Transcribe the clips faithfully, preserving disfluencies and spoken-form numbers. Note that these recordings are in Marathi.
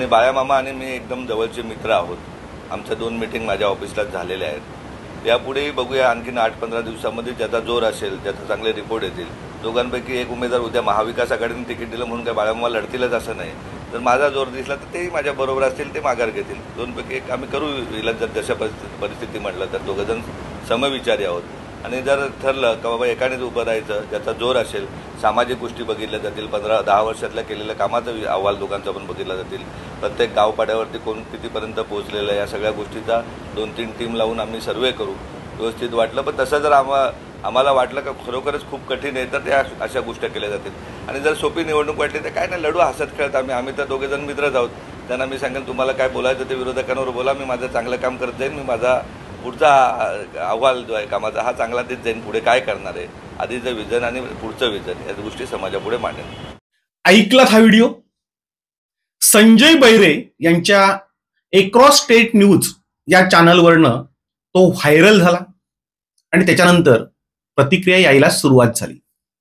आणि बाळामामा आणि मी एकदम जवळचे मित्र आहोत. आमच्या दोन मीटिंग माझ्या ऑफिसलाच झालेल्या आहेत. यापुढेही बघूया, आणखीन आठ पंधरा दिवसामध्ये ज्याचा जोर असेल, ज्याचा चांगले रिपोर्ट येतील, दोघांपैकी एक उमेदवार उद्या महाविकास आघाडीने तिकीट दिलं म्हणून काय बाळामामा लढतीलच असं नाही. जर माझा जोर दिसला तर तेही माझ्याबरोबर असतील, ते माघार घेतील. दोनपैकी एक आम्ही करू इलाज. जर जशा परिस्थिती परिस्थिती म्हटलं तर दोघंजण समविचारी आहोत. आणि जर ठरलं का बाबा एकानेच उभं राहायचं, ज्याचा जोर असेल, सामाजिक गोष्टी बघितल्या जातील, पंधरा दहा वर्षातल्या केलेल्या कामाचा अहवाल दोघांचा पण बघितला जातील, प्रत्येक गावपाड्यावरती कोण कितीपर्यंत पोहोचलेलं आहे या सगळ्या गोष्टीचा दोन तीन टीम लावून आम्ही सर्वे करू. व्यवस्थित वाटलं, पण तसं जर आम्हा आम्हाला वाटलं का खरोखरच खूप कठीण आहे तर त्या अशा गोष्टी केल्या जातील. आणि जर सोपी निवडणूक वाटली तर काय नाही, लढू हसत खेळत. आम्ही आम्ही तर दोघेजण मित्रच आहोत. त्यांना मी सांगेन तुम्हाला काय बोलायचं ते विरोधकांवर बोला, मी माझं चांगलं काम करत जाईन. मी माझा पुढचा अहवाल जो आहे कामाचा हा चांगला देत जाईन. पुढे काय करणार आहे, आधीचं विजन आणि पुढचं विजन या गोष्टी समाजापुढे मांडेन. ऐकलात हा व्हिडिओ? संजय बैरे यांच्या एक्रॉस स्टेट न्यूज या चॅनलवरनं तो व्हायरल झाला आणि त्याच्यानंतर प्रतिक्रिया यायला सुरुवात झाली.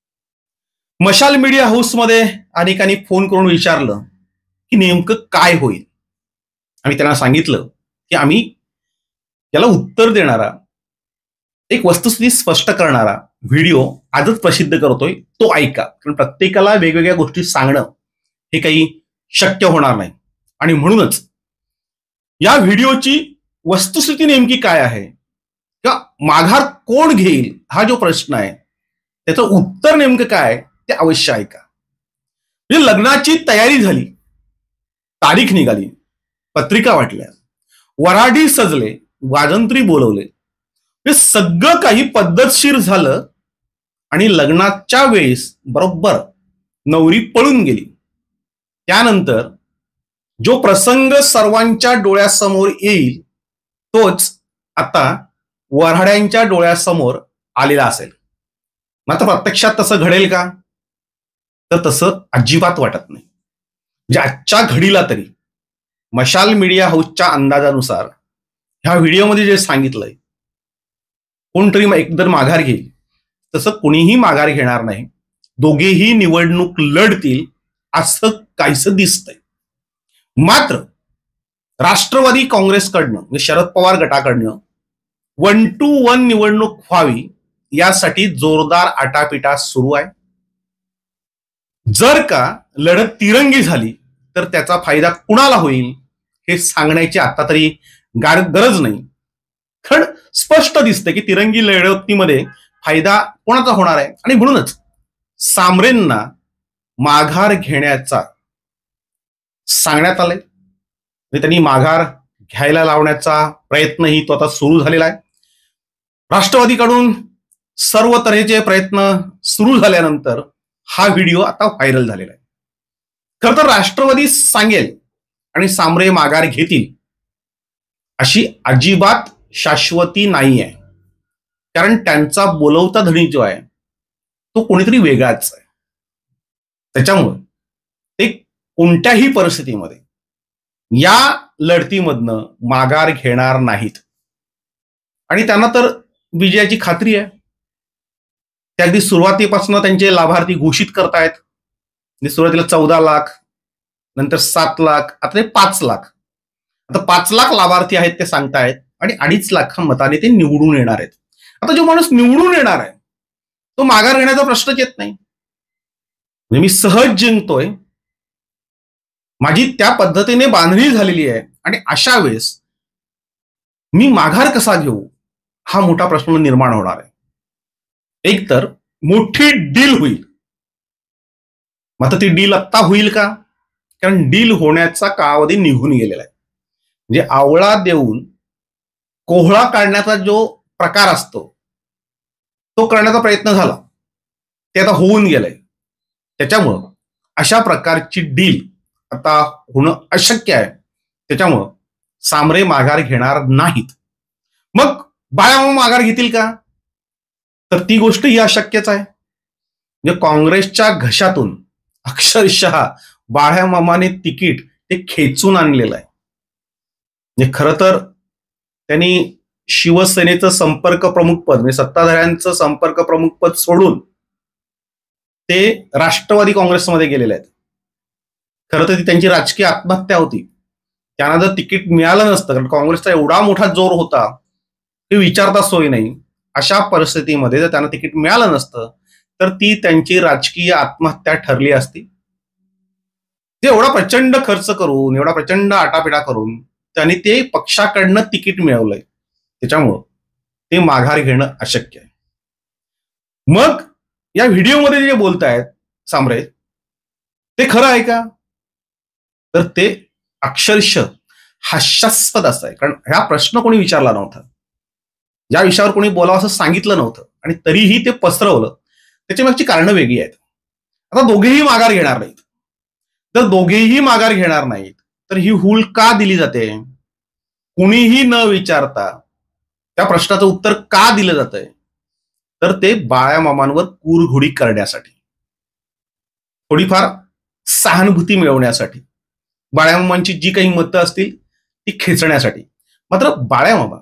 मशाल मीडिया हाऊसमध्ये अनेकांनी फोन करून विचारलं की नेमकं काय होईल. आम्ही त्यांना सांगितलं की आम्ही याला उत्तर देणारा, एक वस्तुस्थिती स्पष्ट करणारा व्हिडिओ आजच प्रसिद्ध करतोय, तो ऐका. कारण प्रत्येकाला वेगवेगळ्या गोष्टी सांगणं हे काही शक्य होणार नाही. आणि म्हणूनच या व्हिडिओची वस्तुस्थिती नेमकी काय आहे, किंवा माघार कोण घेईल हा जो प्रश्न आहे त्याचं उत्तर नेमकं काय ते अवश्य ऐका. म्हणजे लग्नाची तयारी झाली, तारीख निघाली, पत्रिका वाटल्या, वराडी सजले, वाजंत्री बोलवले, हे सगळं काही पद्धतशीर झालं आणि लग्नाच्या वेळेस बरोबर नवरी पळून गेली. त्यानंतर जो प्रसंग सर्वांच्या डोळ्यासमोर येईल तोच आता वऱ्हाड्यांच्या डोळ्यासमोर आलेला असेल. मात्र प्रत्यक्षात तसं घडेल का? तर तसं अजिबात वाटत नाही. म्हणजे आजच्या घडीला तरी मशाल मीडिया हाऊसच्या अंदाजानुसार ह्या व्हिडिओमध्ये जे सांगितलंय, कोणतरी एकतर माघार घेईल, तसं कोणीही माघार घेणार नाही. दोघेही निवडणूक लढतील असं काहीसं दिसतंय. मात्र राष्ट्रवादी काँग्रेसकडनं म्हणजे शरद पवार गटाकडनं वन टू वन निवडणूक व्हावी यासाठी जोरदार आटापिटा सुरू आहे. जर का लढत तिरंगी झाली तर त्याचा फायदा कुणाला होईल हे सांगण्याची आता तरी गरज नाही. कारण स्पष्ट दिसतं की तिरंगी लढतीमध्ये फायदा कोणाचा होणार आहे. आणि म्हणूनच सामरेंना माघार घेण्याचा सांगण्यात आलंय. त्यांनी माघार घ्यायला लावण्याचा प्रयत्नही तो आता सुरू झालेला आहे. राष्ट्रवादीकडून सर्व तऱ्हेचे प्रयत्न सुरू झाल्यानंतर हा व्हिडिओ आता व्हायरल झालेला आहे. खरं तर राष्ट्रवादी सांगेल आणि सामरे माघार घेतील अशी अजिबात शाश्वती नाही आहे. कारण त्यांचा बोलवता धनी जो आहे तो कोणीतरी वेगळाच आहे. त्याच्यामुळे ते कोणत्याही परिस्थितीमध्ये या लढतीमधनं माघार घेणार नाहीत. आणि त्यांना तर विजयाची खात्री आहे. त्या अगदी सुरुवातीपासून त्यांचे लाभार्थी घोषित करतायत. सुरुवातीला चौदा लाख, नंतर सात लाख, आता ते पाच लाख. आता पाच लाख लाभार्थी आहेत ते सांगतायत आणि अडीच लाख मताने ते निवडून येणार आहेत. आता जो माणूस निवडून येणार आहे तो माघार घेण्याचा प्रश्नच येत नाही. म्हणजे मी सहज जिंकतोय, माझी त्या पद्धतीने बांधणी झालेली आहे आणि अशा वेळेस मी माघार कसा घेऊ हा मोठा प्रश्न निर्माण होणार आहे. एक तर मोठी डील होईल. मात्र ती डील आत्ता होईल का? कारण डील होण्याचा कालावधी निघून गेलेला आहे. म्हणजे आवळा देऊन कोहळा काढण्याचा जो प्रकार असतो तो करण्याचा प्रयत्न झाला, ते आता होऊन गेलंय. त्याच्यामुळं अशा प्रकारची डील आता होणं अशक्य आहे. त्याच्यामुळं सामरे माघार घेणार नाहीत. मग बाळामामा माघार घेतील का? तर ती गोष्ट ही अशक्यच आहे. म्हणजे काँग्रेसच्या घशातून अक्षरशः बाळामामाने तिकीट ते खेचून आणलेलं आहे. म्हणजे खरं तर त्यांनी शिवसेनेचं संपर्क प्रमुख पद म्हणजे सत्ताधाऱ्यांचं संपर्क प्रमुख पद सोडून ते राष्ट्रवादी काँग्रेसमध्ये गेलेले आहेत. खरं तर ती त्यांची राजकीय आत्महत्या होती. त्यांना जर तिकीट मिळालं नसतं, कारण काँग्रेसचा एवढा मोठा जोर होता की विचारता सोय नाही, अशा परिस्थितीमध्ये जर त्यांना तिकीट मिळालं नसतं तर ती त्यांची राजकीय आत्महत्या ठरली असती. ते एवढा प्रचंड खर्च करून, एवढा प्रचंड आटापिटा करून त्यांनी ते पक्षाकडनं तिकीट मिळवलंय. त्याच्यामुळं ते माघार घेणं अशक्य आहे. मग या व्हिडिओमध्ये जे बोलतायत सांबरे, ते खरं आहे का? तर ते अक्षरशः हास्यास्पद असं आहे. कारण हा प्रश्न कोणी विचारला नव्हता, ज्या विषयावर कोणी बोलावं असं सांगितलं नव्हतं, आणि तरीही ते पसरवलं. त्याची मागची कारणं वेगळी आहेत. आता दोघेही माघार घेणार नाहीत. जर दोघेही माघार घेणार नाहीत तर ही हूल का दिली जाते? कुणीही न विचारता त्या प्रश्नाचं उत्तर का दिलं जातंय? तर ते बाळामामांवर कुरघोडी करण्यासाठी, थोडीफार सहानुभूती मिळवण्यासाठी, बाळामामांची जी काही मतं असतील ती खेचण्यासाठी. मात्र बाळामामा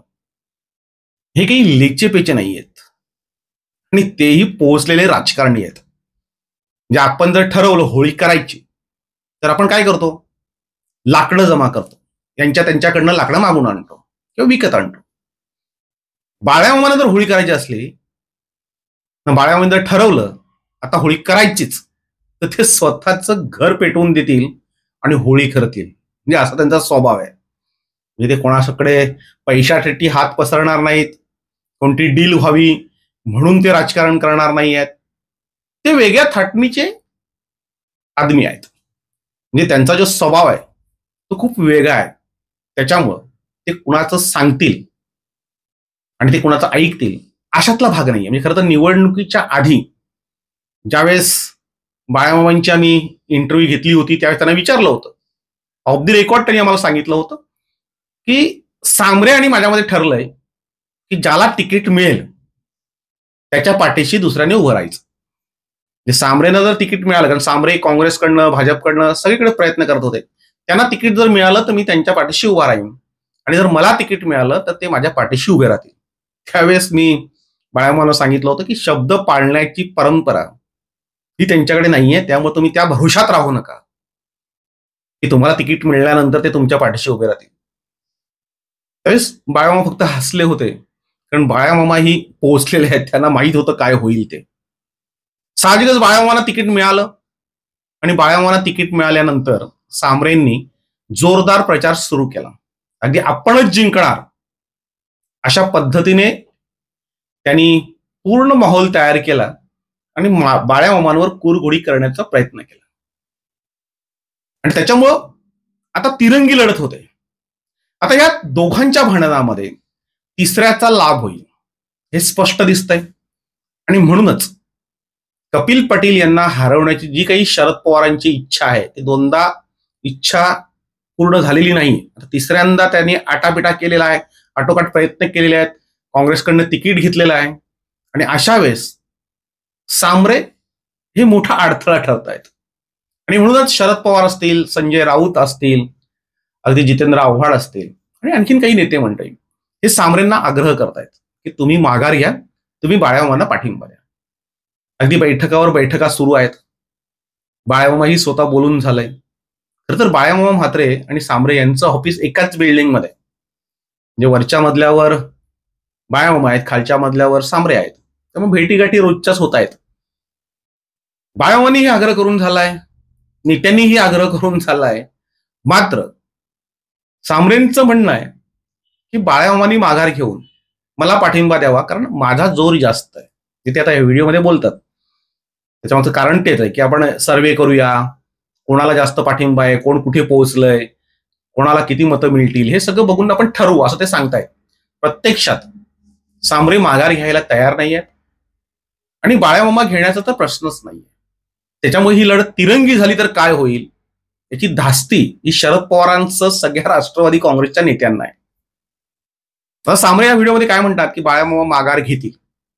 हे काही लेचेपेचे नाही आहेत, आणि तेही पोहोचलेले राजकारणी आहेत. म्हणजे आपण जर ठरवलं होळी करायची तर आपण काय करतो? लाकडं जमा करतो, यांच्या त्यांच्याकडनं लाकडं मागून आणतो किंवा विकत आणतो. बाळामामांना जर होळी करायची असली, बाळामामांनी जर ठरवलं आता होळी करायचीच, तर ते स्वतःचं घर पेटवून देतील आणि होळी करतील. म्हणजे असा त्यांचा स्वभाव आहे. म्हणजे ते कोणाकडे पैशासाठी हात पसरणार नाहीत, कोणती डील व्हावी म्हणून ते राजकारण करणार नाही आहेत. ते वेगळ्या थाटणीचे आदमी आहेत. म्हणजे त्यांचा जो स्वभाव आहे तो खूप वेगळा आहे. त्याच्यामुळं ते कुणाचं सांगतील आणि ते कुणाचं ऐकतील अशातला भाग नाही. म्हणजे खरं तर निवडणुकीच्या आधी ज्यावेळेस बाळामामांची आम्ही इंटरव्ह्यू घेतली होती त्यावेळेस त्यांना विचारलं होतं, ऑफ द रेकॉर्ड त्यांनी आम्हाला सांगितलं होतं की सांबरे आणि माझ्यामध्ये ठरलंय की ज्याला तिकीट मिळेल त्याच्या पाठीशी दुसऱ्याने उभं राहायचं. म्हणजे सांबरेनं जर तिकीट मिळालं, कारण सांबरे काँग्रेसकडनं भाजपकडनं सगळीकडे प्रयत्न करत होते, त्यांना तिकीट जर मिळालं तर मी त्यांच्या पाठीशी उभा राहीन, आणि जर मला तिकीट मिळालं तर ते माझ्या पाठीशी उभे राहतील. त्यावेळेस मी बाळामामांना सांगितलं होतं की शब्द पाळण्याची परंपरा ही त्यांच्याकडे नाहीये, त्यामुळे तुम्ही त्या भरोशात राहू नका की तुम्हाला तिकीट मिळाल्यानंतर ते तुमच्या पाठीशी उभे राहतील. त्यावेळेस बाळामामा फक्त हसले होते, कारण बाळामामा ही पोहोचलेले आहेत, त्यांना माहित होतं काय होईल ते. साहजिकच बाळामामांना तिकीट मिळालं, आणि बाळामामांना तिकीट मिळाल्यानंतर सांबरेंनी जोरदार प्रचार सुरू केला. अगदी आपणच जिंकणार अशा पद्धतीने त्यांनी पूर्ण माहोल तयार केला आणि बाळामामांवर कुरघोडी करण्याचा प्रयत्न केला. आणि त्याच्यामुळं आता तिरंगी लढत होते. आता या दोघांच्या भांडणामध्ये तिसऱ्याचा लाभ होईल हे स्पष्ट दिसतंय. आणि म्हणूनच कपिल पाटील यांना हरवण्याची जी काही शरद पवारांची इच्छा आहे, ती दोनदा इच्छा पूर्ण झालेली नाही. तिसऱ्यांदा त्यांनी आटापिटा केलेला आहे, आटोकाट प्रयत्न केलेले आहेत, काँग्रेसकडनं तिकीट घेतलेलं आहे. आणि अशा वेळेस सांबरे हे मोठा अडथळा ठरत आहेत. आणि म्हणूनच शरद पवार असतील, संजय राऊत असतील, अगदी जितेंद्र आव्हाड असतील, आणि आणखीन काही नेते मंडळी हे सांबरेंना आग्रह करतायत की तुम्ही माघार घ्या, तुम्ही बाळामामांना पाठिंबा द्या. अगदी बैठकावर बैठका सुरू आहेत. बाळामामाही स्वतः बोलून झालंय. खरं तर बाळामामा म्हात्रे आणि सांबरे यांचं ऑफिस एकाच बिल्डिंगमध्ये, म्हणजे वरच्या मजल्यावर बाळामामा आहेत, खालच्या मजल्यावर सांबरे आहेत. त्यामुळे भेटीगाठी रोजच्याच होत आहेत. बाळामामांनीही आग्रह करून झालाय, नेत्यांनीही आग्रह करून झालाय. मात्र सांबरेंचं म्हणणं आहे की बाळामामांनी माघार घेऊन मला पाठिंबा द्यावा, कारण माझा जोर जास्त आहे. ते आता या व्हिडिओमध्ये बोलतात. त्याच्यामागचं कारण तेच आहे की आपण सर्वे करूया, कोणाला जास्त पाठिंबा आहे, कोण कुठे पोहोचलंय, कोणाला किती मतं मिळतील, हे सगळं बघून आपण ठरवू असं ते सांगतायत. प्रत्यक्षात सांबरे माघार घ्यायला तयार नाही आहेत, आणि बाळामामा घेण्याचा तर प्रश्नच नाहीये. त्याच्यामुळे ही लढत तिरंगी झाली तर काय होईल याची धास्ती ही शरद पवारांचं सगळ्या राष्ट्रवादी काँग्रेसच्या नेत्यांना आहे. तर सांबरे या व्हिडिओमध्ये काय म्हणतात की बाळामामा माघार घेतील.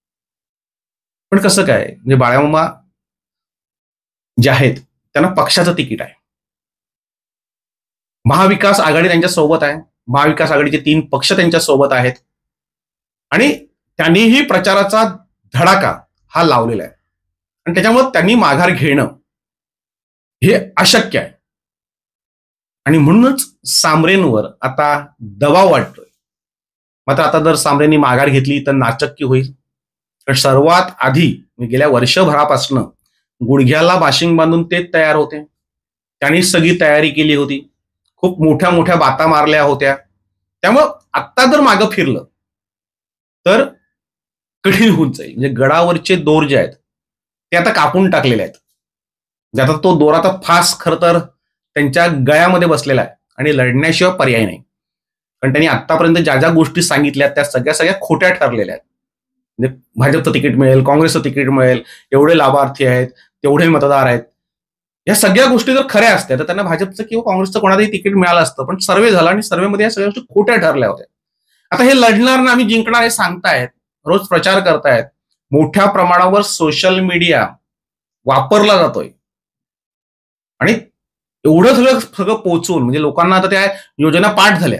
पण कसं काय, म्हणजे बाळामामा जे आहेत त्यांना पक्षाचं तिकीट आहे, महाविकास आघाडी त्यांच्या सोबत आहे, महाविकास आघाडीचे तीन पक्ष त्यांच्या सोबत आहेत, आणि त्यांनीही प्रचाराचा धडाका हा लावलेला आहे. आणि त्याच्यामुळे त्यांनी माघार घेणं हे अशक्य आहे. आणि म्हणूनच सामरेंवर आता दबाव वाटतोय. मात्र आता जर सामरेंनी माघार घेतली तर नाचक्की होईल. तर सर्वात आधी गेल्या वर्षभरापासून गुडघ्याला बाशिंग बांधून ते तयार होते. त्यांनी सगळी तयारी केली होती. खूप मोठ्या मोठ्या बाता मारल्या होत्या. त्यामुळं आत्ता जर मागं फिरलं तर कठीण होत जाईल. म्हणजे गडावरचे दोर जे आहेत ते आता कापून टाकलेले आहेत. आता तो दोराचा फास खर तर त्यांच्या गळ्यामध्ये बसलेला आहे आणि लढण्याशिवाय पर्याय नाही. कारण त्यांनी आतापर्यंत ज्या ज्या गोष्टी सांगितल्या त्या सगळ्या सगळ्या खोट्या ठरलेल्या आहेत. म्हणजे भाजपचं तिकीट मिळेल, काँग्रेसचं तिकीट मिळेल, एवढे लाभार्थी आहेत, तेवढे मतदार आहेत. या सगळ्या गोष्टी जर खऱ्या असत्या तर त्यांना भाजपचं किंवा काँग्रेसचं कोणालाही तिकीट मिळालं असतं. पण सर्वे झाला आणि सर्वेमध्ये या सगळ्या गोष्टी खोट्या ठरल्या होत्या. आता हे लढणार ना आम्ही जिंकणार हे सांगतायत, रोज प्रचार करतायत, मोठ्या प्रमाणावर सोशल मीडिया वापरला जातोय आणि एवढं सगळं सगळं पोचून म्हणजे लोकांना आता त्या योजना पाठ झाल्या.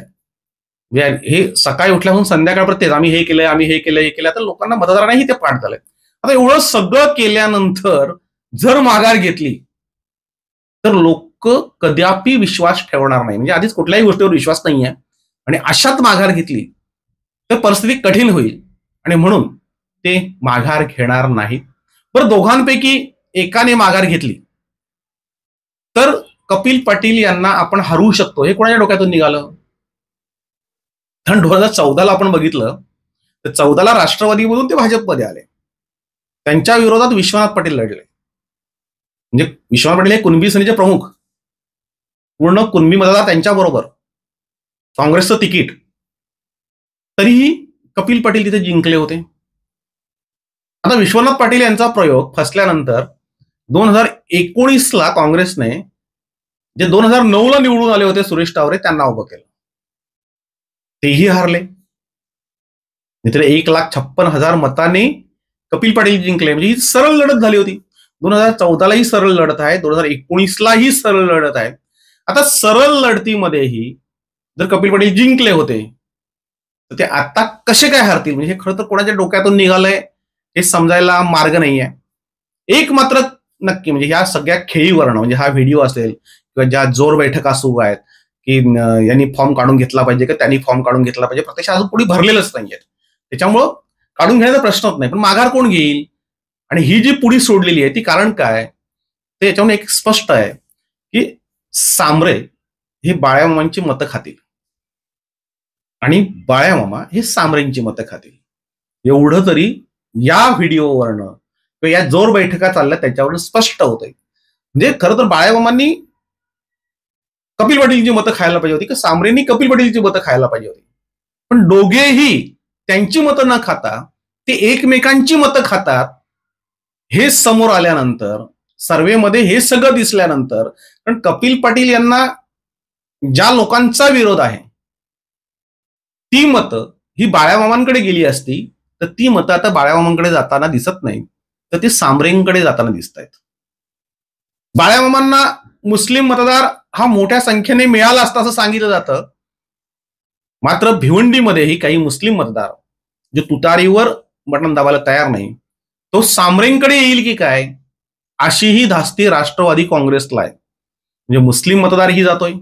हे सकाळी उठल्यापासून संध्याकाळपर्यंत आम्ही हे केलंय, आम्ही हे केलंय, हे केलं, तर लोकांना मतदारांनाही ते पाठ झालंय. आता एवढं सगळं केल्यानंतर जर माघार घेतली तर लोक कदापि विश्वास ठेवणार नाही. म्हणजे आधीच कुठल्याही गोष्टीवर विश्वास नाहीये आणि अशात माघार घेतली तर परिस्थिती कठीण होईल आणि म्हणून ते माघार घेणार नाहीत. बरं, दोघांपैकी एकाने माघार घेतली तर कपिल पाटील यांना आपण हरवू शकतो हे कोणाच्या डोक्यातून निघालं? कारण दोन हजार चौदाला आपण बघितलं तर चौदाला राष्ट्रवादीमधून ते भाजपमध्ये आले. त्यांच्या विरोधात विश्वनाथ पाटील लढले. म्हणजे विश्वनाथ पाटील हे कुणबी सेनेचे प्रमुख, पूर्ण कुणबी मतदार त्यांच्या बरोबर, काँग्रेसचं तिकीट, तरीही कपिल पाटील तिथे जिंकले होते. आता विश्वनाथ पाटील यांचा प्रयोग फसल्यानंतर दोन हजार एकोणीसला काँग्रेसने जे दोन हजार नऊ ला निवडून आले होते सुरेश टावरे त्यांना उभं केलं, तेही हारले. मित्र एक लाख छप्पन हजार मतांनी कपिल पाटील जिंकले. म्हणजे ही सरळ लढत झाली होती. दोन हजार चौदालाही सरळ लढत आहे, दोन हजार एकोणीसलाही सरळ लढत आहे. आता सरळ लढतीमध्येही जर कपिल पाटील जिंकले होते तर ते आता कसे काय हरतील? म्हणजे हे खरं तर कोणाच्या डोक्यातून निघालंय हे समजायला मार्ग नाहीये. एक मात्र नक्की, म्हणजे ह्या सगळ्या खेळीवरनं, म्हणजे हा व्हिडिओ असेल किंवा ज्या जोर बैठका सुरू आहेत की यांनी फॉर्म काढून घेतला पाहिजे की त्यांनी फॉर्म काढून घेतला पाहिजे, प्रत्यक्षात अजून पुढे भरलेलंच नाहीये. त्याच्यामुळं काढून घेण्याचा प्रश्नच नाही. पण माघार कोण घेईल आणि ही जी पुढी सोडलेली आहे ती कारण काय? ते याच्यावरून एक स्पष्ट आहे की सामरे हे बाळ्यामामांची मतं खातील आणि बाळ्यामामा हे सामरेंची मतं खातील. एवढं तरी या व्हिडिओवरनं किंवा या जोर बैठका चालल्या त्याच्यावरून स्पष्ट होतंय. म्हणजे खरं तर बाळ्यामामांनी कपिल पाटीलची मतं खायला पाहिजे होती की सामरेंनी कपिल पाटीलची मतं खायला पाहिजे होती. पण दोघेही त्यांची मतं न खाता ते एकमेकांची मतं खातात. हे समोर आल्यानंतर, सर्वेमध्ये हे सगळं दिसल्यानंतर, कारण कपिल पाटील यांना ज्या लोकांचा विरोध आहे ती मतं ही बाळ्यामामांकडे गेली असती तर ती मतं आता बाळ्यामामांकडे जाताना दिसत नाही, तर ते सामरेंकडे जाताना दिसत आहेत. बाळ्यामामांना मुस्लिम मतदार हा मोठ्या संख्येने मिळाला असता असं सांगितलं जातं. मात्र भिवंडीमध्येही काही मुस्लिम मतदार जे तुतारीवर बटन दाबायला तयार नाही, तो सामरेंकडे येईल की काय अशीही धास्ती राष्ट्रवादी काँग्रेसला आहे. म्हणजे मुस्लिम मतदारही जातोय,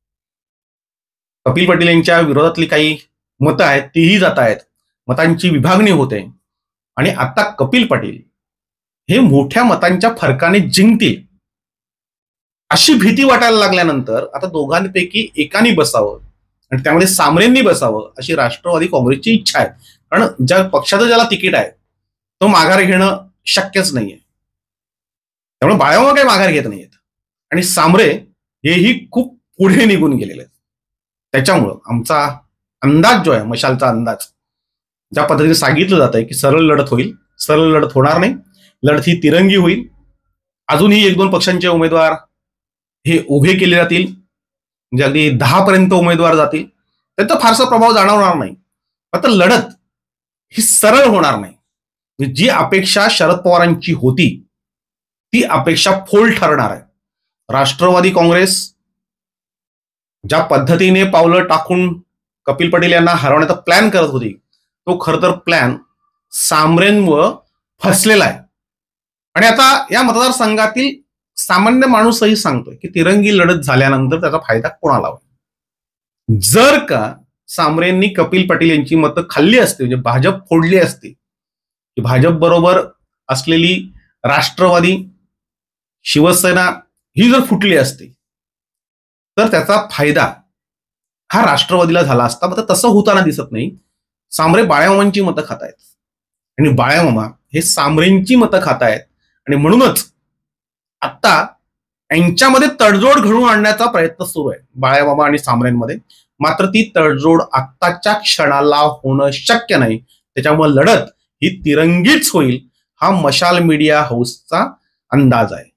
कपिल पाटील यांच्या विरोधातली काही मतं आहेत तीही जात आहेत, मतांची विभागणी होते आणि आता कपिल पाटील हे मोठ्या मतांच्या फरकाने जिंकतील अशी भीती वाटायला लागल्यानंतर आता दोघांपैकी एकाने बसावं आणि त्यामध्ये सामरेंनी बसावं अशी राष्ट्रवादी काँग्रेसची इच्छा आहे. कारण ज्या पक्षाचं ज्याला तिकीट आहे तो माघार घेणं शक्यच नाहीये. त्यामुळे बाळामामा काही माघार घेत नाहीयेत आणि सामरे हेही खूप पुढे निघून गेलेले आहेत. त्याच्यामुळं आमचा अंदाज जो आहे, मशालचा अंदाज, ज्या पद्धतीने सांगितलं जात आहे की सरळ लढत होईल, सरळ लढत होणार नाही, लढत ही तिरंगी होईल. अजूनही एक दोन पक्षांचे उमेदवार हे उभे केले जातील, म्हणजे अगदी दहा पर्यंत उमेदवार जातील, त्याचा फारसा प्रभाव जाणवणार नाही. मात्र लढत ही सरळ होणार नाही. जी अपेक्षा शरद पवारांची होती ती अपेक्षा फोल ठरणार आहे. राष्ट्रवादी काँग्रेस ज्या पद्धतीने पावलं टाकून कपिल पाटील यांना हरवण्याचा प्लॅन करत होती तो खरं तर प्लॅन सामरेंमुळे फसलेला आहे. आणि आता या मतदारसंघातील सामान्य माणूसही सांगतोय की तिरंगी लढत झाल्यानंतर त्याचा फायदा कोणाला होईल. जर का सामरेंनी कपिल पाटील यांची मतं खाल्ली असती, म्हणजे भाजप फोडली असती, की भाजप बरोबर असलेली राष्ट्रवादी शिवसेना ही जर फुटली असती तर त्याचा फायदा हा राष्ट्रवादीला झाला असता. मात्र तसं होताना दिसत नाही. सामरे बाळ्यामामांची मतं खात आहेत आणि बाळ्यामामा हे सामरेंची मतं खात आहेत आणि म्हणूनच आता यांच्यामध्ये तडजोड घडवून आणण्याचा प्रयत्न सुरू आहे बाळ्यामामा आणि सामरेंमध्ये. मात्र ती तडजोड आत्ताच्या क्षणाला होणं शक्य नाही. त्याच्यामुळे लढत ही तिरंगीच होईल हा मशाल मीडिया हाऊसचा अंदाज आहे.